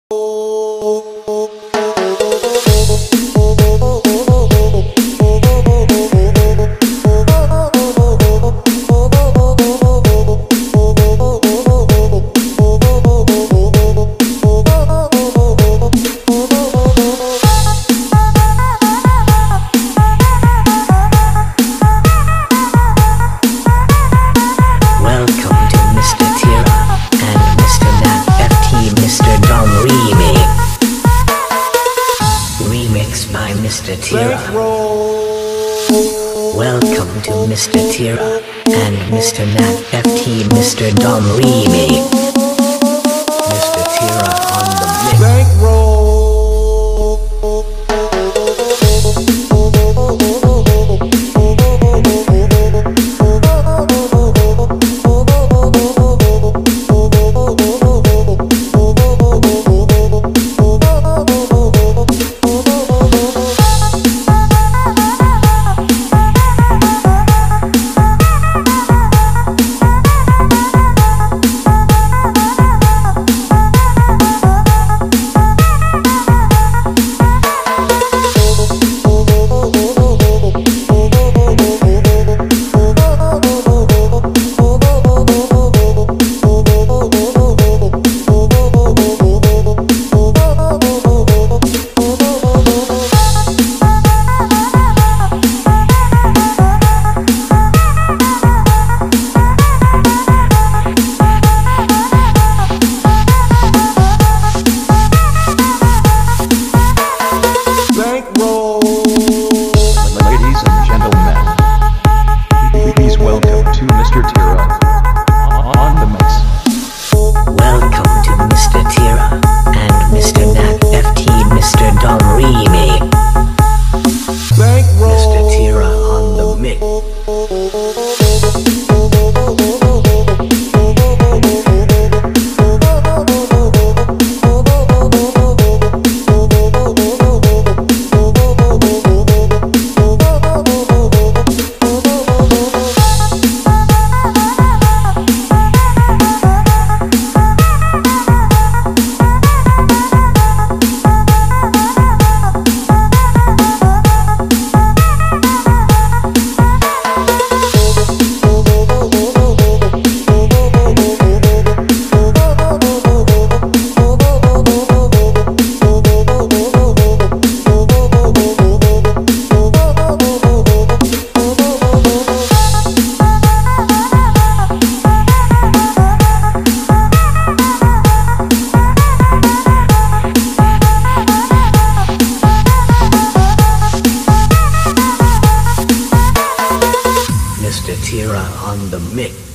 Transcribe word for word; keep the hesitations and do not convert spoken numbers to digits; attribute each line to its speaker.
Speaker 1: By Mrr Theara. Welcome to Mrr Theara and Mister Nat F T Mister Dom Remake. Mrr Theara on the mix.
Speaker 2: Bankroll.
Speaker 3: Ladies and gentlemen, please welcome to Mrr Theara on the mix.
Speaker 1: Welcome to Mrr Theara and Mister Nat F T Mister Dom Remake. Mrr Theara on the mix. Mrr Theara on the mix.